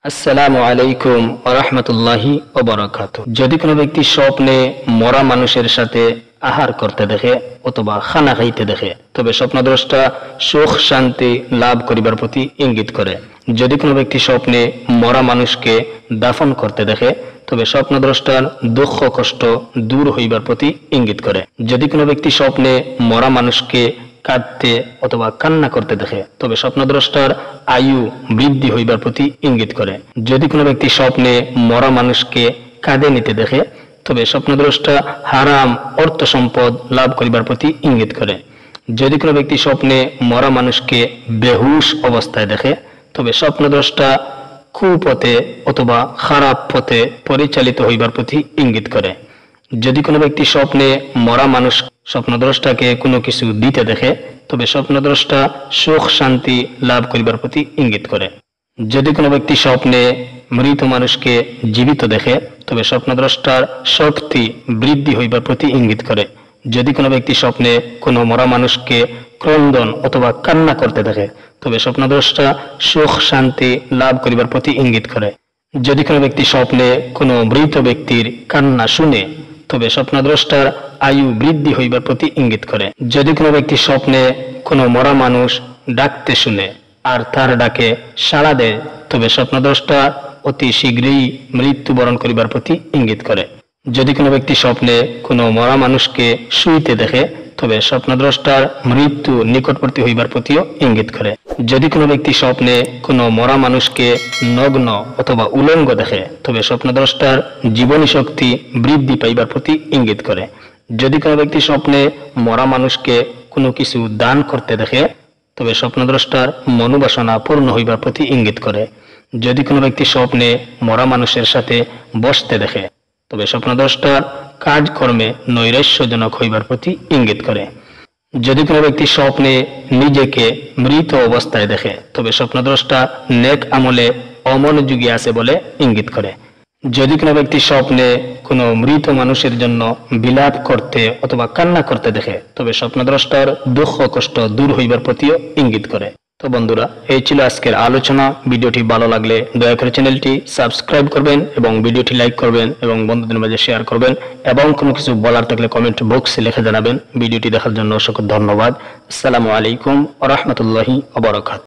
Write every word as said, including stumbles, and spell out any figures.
আসসালামু আলাইকুম ওয়া রাহমাতুল্লাহি ওয়া বারাকাতুহু। যদি কোনো ব্যক্তি স্বপ্নে মরা মানুষের সাথে আহার করতে দেখে অথবা খানা খাইতে দেখে, তবে স্বপ্নদ্রষ্টা সুখ শান্তি লাভ করিবার প্রতি ইঙ্গিত করে। যদি কোনো ব্যক্তি স্বপ্নে মরা মানুষকে দাফন করতে দেখে, তবে স্বপ্নদ্রষ্টার দুঃখ কষ্ট দূর হইবার প্রতি ইঙ্গিত করে। যদি কোনো ব্যক্তি স্বপ্নে মরা মানুষকে কাঁদতে অথবা কান্না করতে দেখে, তবে স্বপ্নদ্রষ্টার আয়ু বৃদ্ধি হইবার প্রতি ইঙ্গিত করে। যদি কোনো ব্যক্তি স্বপ্নে মরা মানুষকে কাঁদে নিতে দেখে, তবে স্বপ্নদ্রষ্টা হারাম অর্থ সম্পদ লাভ করিবার প্রতি ইঙ্গিত করে। যদি কোনো ব্যক্তি স্বপ্নে মরা মানুষকে বেহুশ অবস্থায় দেখে, তবে স্বপ্নদ্রষ্টা কুপথে অথবা খারাপ পথে পরিচালিত হইবার প্রতি ইঙ্গিত করে। যদি কোনো ব্যক্তি স্বপ্নে মরা মানুষ স্বপ্নদ্রষ্টাকে কোনো কিছু দিতে দেখে, তবে স্বপ্নদ্রষ্টা সুখ শান্তি লাভ করিবার প্রতি ইঙ্গিত করে। যদি কোনো ব্যক্তি স্বপ্নে মৃত মানুষকে জীবিত দেখে, তবে স্বপ্নদ্রষ্টার শক্তি বৃদ্ধি হইবার প্রতি ইঙ্গিত করে। যদি কোনো ব্যক্তি স্বপ্নে কোনো মরা মানুষকে ক্রন্দন অথবা কান্না করতে দেখে, তবে স্বপ্নদ্রষ্টা সুখ শান্তি লাভ করিবার প্রতি ইঙ্গিত করে। যদি কোনো ব্যক্তি স্বপ্নে কোনো মৃত ব্যক্তির কান্না শুনে, তবে স্বপ্নদ্রষ্টার আয়ু বৃদ্ধি হইবার প্রতি ইঙ্গিত করে। যদি কোনো ব্যক্তি স্বপ্নে কোনো মরা মানুষ ডাকতে শুনে আর তার ডাকে সাড়া দেয়, তবে স্বপ্নদ্রষ্টা অতি শীঘ্রই মৃত্যুবরণ করিবার প্রতি ইঙ্গিত করে। যদি কোনো ব্যক্তি স্বপ্নে কোনো মরা মানুষকে শুইতে দেখে, তবে স্বপ্নদ্রষ্টার মৃত্যু নিকটবর্তী হইবার প্রতিও ইঙ্গিত করে। যদি কোনো ব্যক্তি স্বপ্নে কোনো মরা মানুষকে নগ্ন অথবা উলঙ্গ দেখে, তবে স্বপ্নদ্রষ্টার জীবনী শক্তি বৃদ্ধি পাইবার প্রতি ইঙ্গিত করে। যদি কোনো ব্যক্তি স্বপ্নে মরা মানুষকে কোনো কিছু দান করতে দেখে, তবে স্বপ্নদ্রষ্টার মনোবাসনা পূর্ণ হইবার প্রতি ইঙ্গিত করে। যদি কোনো ব্যক্তি স্বপ্নে মরা মানুষের সাথে বসতে দেখে, তবে স্বপ্নদ্রষ্টার কাজকর্মে নৈরাশ্যজনক হইবার প্রতি ইঙ্গিত করে। যদি কোনো ব্যক্তি স্বপ্নে নিজেকে মৃত অবস্থায় দেখে, তবে স্বপ্নদ্রষ্টা নেক আমলে অমনোযোগী আছে বলে ইঙ্গিত করে। যদি কোনো ব্যক্তি স্বপ্নে কোনো মৃত মানুষের জন্য বিলাপ করতে অথবা কান্না করতে দেখে, তবে স্বপ্নদ্রষ্টার দুঃখ কষ্ট দূর হইবার প্রতিও ইঙ্গিত করে। তো বন্ধুরা, এই ছিল আজকের আলোচনা। ভিডিওটি ভালো লাগলে দয়া করে চ্যানেলটি সাবস্ক্রাইব করবেন এবং ভিডিওটি লাইক করবেন এবং বন্ধুদের মাঝে শেয়ার করবেন, এবং কোনো কিছু বলার থাকলে কমেন্ট বক্সে লিখে জানাবেন। ভিডিওটি দেখার জন্য অসংখ্য ধন্যবাদ। আসসালামু আলাইকুম ওয়া রাহমাতুল্লাহি ওয়া বারাকাতুহু।